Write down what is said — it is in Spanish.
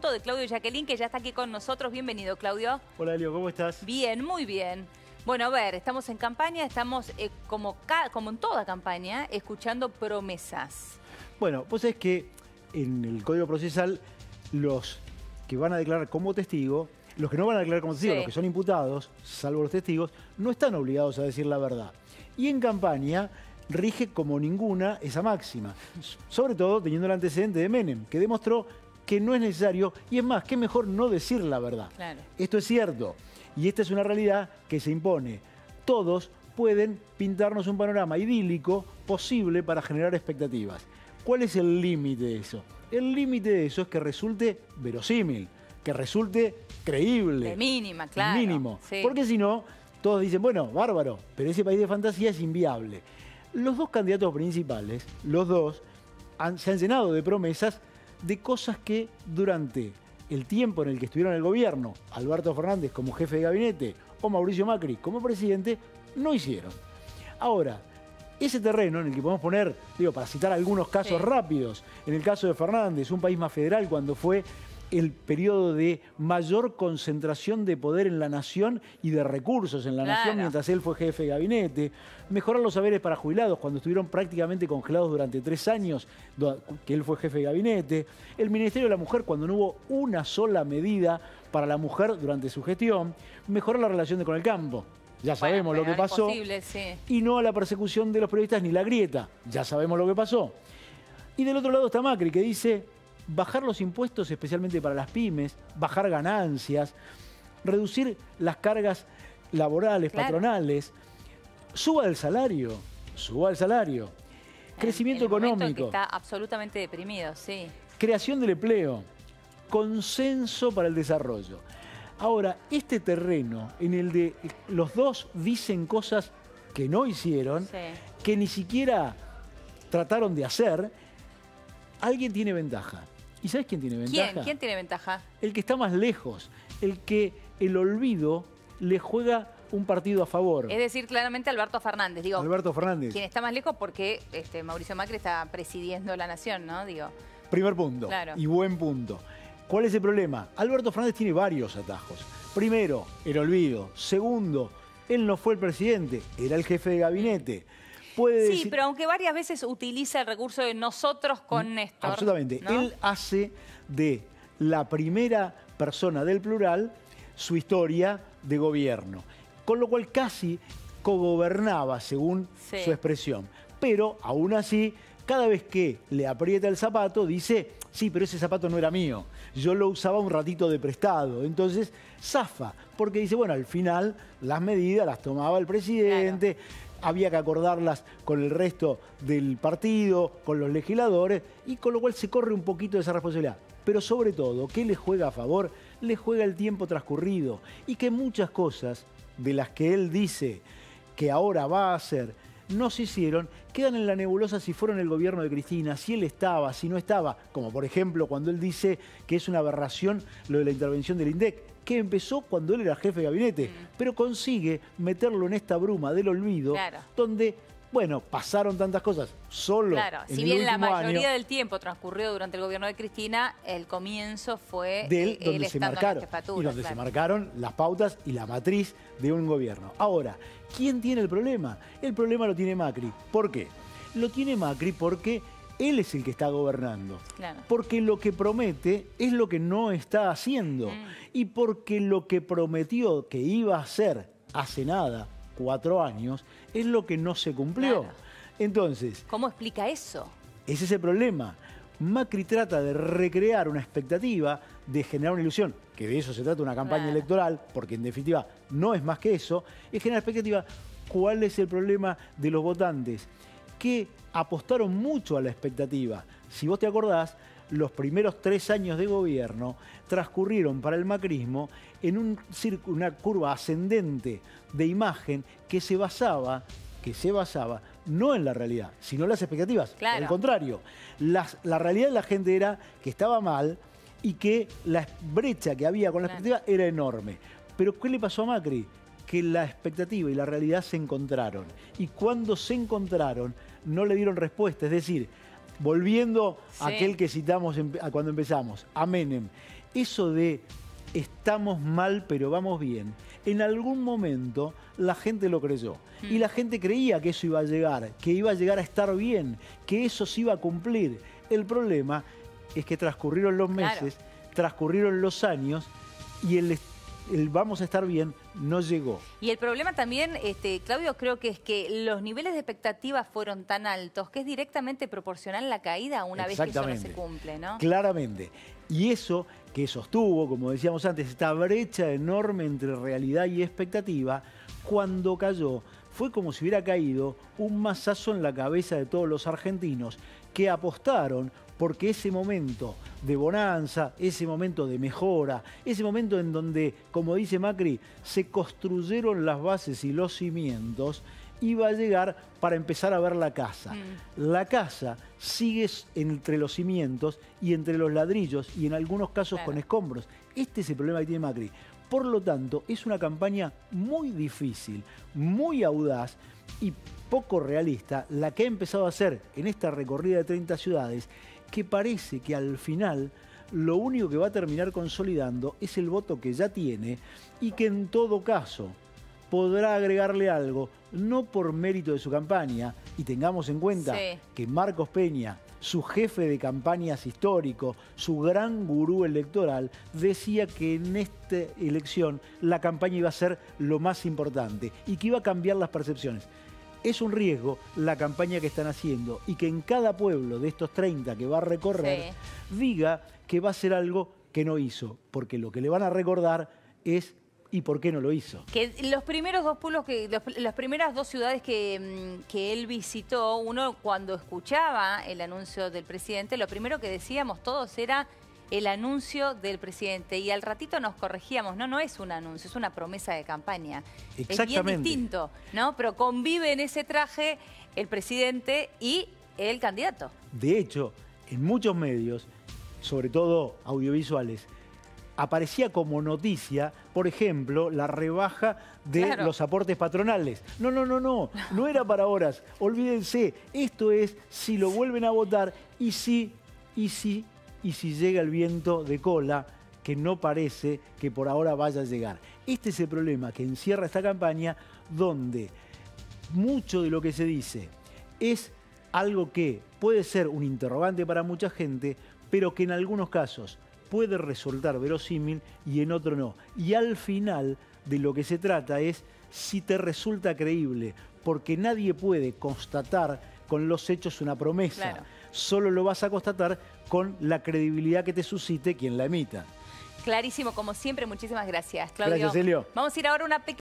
de Claudio Yaquelín, que ya está aquí con nosotros. Bienvenido, Claudio. Hola, Elio, ¿cómo estás? Bien, muy bien. Bueno, a ver, estamos en campaña, estamos como en toda campaña, escuchando promesas. Bueno, pues es que en el Código Procesal los que van a declarar como testigo, los que no van a declarar como testigo, Sí. los que son imputados, salvo los testigos, no están obligados a decir la verdad. Y en campaña rige como ninguna esa máxima, sobre todo teniendo el antecedente de Menem, que demostró que no es necesario, y es más, que es mejor no decir la verdad. Claro. Esto es cierto, y esta es una realidad que se impone. Todos pueden pintarnos un panorama idílico posible para generar expectativas. ¿Cuál es el límite de eso? El límite de eso es que resulte verosímil, que resulte creíble. De mínima, claro. Mínimo. Sí. Porque si no, todos dicen, bueno, bárbaro, pero ese país de fantasía es inviable. Los dos candidatos principales, los dos, se han llenado de promesas de cosas que durante el tiempo en el que estuvieron en el gobierno, Alberto Fernández como jefe de gabinete o Mauricio Macri como presidente, no hicieron. Ahora, ese terreno en el que podemos poner, digo, para citar algunos casos rápidos, en el caso de Fernández, un país más federal cuando fue el periodo de mayor concentración de poder en la nación y de recursos en la nación mientras él fue jefe de gabinete. Mejorar los saberes para jubilados cuando estuvieron prácticamente congelados durante 3 años que él fue jefe de gabinete. El Ministerio de la Mujer cuando no hubo una sola medida para la mujer durante su gestión. Mejorar la relación con el campo. Ya sabemos lo que pasó. Y no a la persecución de los periodistas ni la grieta. Ya sabemos lo que pasó. Y del otro lado está Macri, que dice bajar los impuestos especialmente para las pymes, bajar ganancias, reducir las cargas laborales, patronales, suba el salario, crecimiento económico. Que está absolutamente deprimido, sí. Creación del empleo, consenso para el desarrollo. Ahora, este terreno en el de los dos dicen cosas que no hicieron, que ni siquiera trataron de hacer, alguien tiene ventaja. ¿Y sabes quién tiene ventaja? ¿Quién tiene ventaja? El que está más lejos, el que el olvido le juega un partido a favor. Es decir, claramente Alberto Fernández. Digo, Alberto Fernández. Quien está más lejos porque Mauricio Macri está presidiendo la nación, ¿no? Digo. Primer punto, y buen punto. ¿Cuál es el problema? Alberto Fernández tiene varios atajos. Primero, el olvido. Segundo, él no fue el presidente, era el jefe de gabinete. Sí, pero aunque varias veces utiliza el recurso de nosotros con Néstor. Absolutamente. ¿No? Él hace de la primera persona del plural su historia de gobierno. Con lo cual casi cogobernaba, según su expresión. Pero, aún así, cada vez que le aprieta el zapato, dice, sí, pero ese zapato no era mío. Yo lo usaba un ratito de prestado. Entonces, zafa. Porque dice, bueno, al final las medidas las tomaba el presidente. Había que acordarlas con el resto del partido, con los legisladores, y con lo cual se corre un poquito de esa responsabilidad. Pero sobre todo, ¿qué le juega a favor? Le juega el tiempo transcurrido y que muchas cosas de las que él dice que ahora va a hacer no se hicieron, quedan en la nebulosa si fueron el gobierno de Cristina, si él estaba, si no estaba, como por ejemplo cuando él dice que es una aberración lo de la intervención del INDEC, que empezó cuando él era jefe de gabinete, pero consigue meterlo en esta bruma del olvido, donde, bueno, pasaron tantas cosas solo en si el bien la último mayoría año del tiempo transcurrió durante el gobierno de Cristina, el comienzo fue de él, donde él se estando marcaron, en la jefatura, y donde se marcaron las pautas y la matriz de un gobierno. Ahora, ¿quién tiene el problema? El problema lo tiene Macri. ¿Por qué? Lo tiene Macri porque él es el que está gobernando. Porque lo que promete es lo que no está haciendo. Y porque lo que prometió que iba a hacer hace nada, 4 años, es lo que no se cumplió. Entonces, ¿cómo explica eso? Ese es el problema. Macri trata de recrear una expectativa, de generar una ilusión, que de eso se trata una campaña electoral, porque en definitiva no es más que eso, es generar expectativa. ¿Cuál es el problema de los votantes? Que apostaron mucho a la expectativa. Si vos te acordás, los primeros 3 años de gobierno transcurrieron para el macrismo en una curva ascendente de imagen que se basaba no en la realidad, sino en las expectativas. Al contrario, la realidad de la gente era que estaba mal y que la brecha que había con la expectativa era enorme. Pero ¿qué le pasó a Macri? Que la expectativa y la realidad se encontraron. Y cuando se encontraron, no le dieron respuesta. Es decir, volviendo a aquel que citamos cuando empezamos, a Menem, eso de estamos mal pero vamos bien, en algún momento la gente lo creyó. Y la gente creía que eso iba a llegar, que iba a llegar a estar bien, que eso se iba a cumplir. El problema es que transcurrieron los meses, transcurrieron los años y el vamos a estar bien no llegó. Y el problema también, Claudio, creo que es que los niveles de expectativas fueron tan altos que es directamente proporcional la caída una vez que eso no se cumple, ¿no? Claramente. Y eso que sostuvo, como decíamos antes, esta brecha enorme entre realidad y expectativa, cuando cayó, fue como si hubiera caído un mazazo en la cabeza de todos los argentinos que apostaron porque ese momento de bonanza, ese momento de mejora, ese momento en donde, como dice Macri, se construyeron las bases y los cimientos, iba a llegar para empezar a ver la casa. La casa sigue entre los cimientos y entre los ladrillos y en algunos casos con escombros. Este es el problema que tiene Macri. Por lo tanto, es una campaña muy difícil, muy audaz y poco realista la que ha empezado a hacer en esta recorrida de 30 ciudades, que parece que al final lo único que va a terminar consolidando es el voto que ya tiene y que en todo caso podrá agregarle algo, no por mérito de su campaña, y tengamos en cuenta que Marcos Peña, su jefe de campañas histórico, su gran gurú electoral, decía que en esta elección la campaña iba a ser lo más importante y que iba a cambiar las percepciones. Es un riesgo la campaña que están haciendo y que en cada pueblo de estos 30 que va a recorrer diga que va a hacer algo que no hizo, porque lo que le van a recordar es ¿y por qué no lo hizo? Que los primeros dos pueblos, las primeras dos ciudades que él visitó, uno cuando escuchaba el anuncio del presidente, lo primero que decíamos todos era el anuncio del presidente. Y al ratito nos corregíamos, no es un anuncio, es una promesa de campaña. Es bien distinto, ¿no? Pero convive en ese traje el presidente y el candidato. De hecho, en muchos medios, sobre todo audiovisuales, aparecía como noticia, por ejemplo, la rebaja de los aportes patronales. No era para horas. Olvídense, esto es si lo vuelven a votar y si llega el viento de cola, que no parece que por ahora vaya a llegar. Este es el problema que encierra esta campaña, donde mucho de lo que se dice es algo que puede ser un interrogante para mucha gente, pero que en algunos casos puede resultar verosímil y en otro no. Y al final de lo que se trata es si te resulta creíble, porque nadie puede constatar con los hechos una promesa. Solo lo vas a constatar con la credibilidad que te suscite quien la emita. Clarísimo, como siempre. Muchísimas gracias, Claudio. Gracias, Elio. Vamos a ir ahora a una pequeña...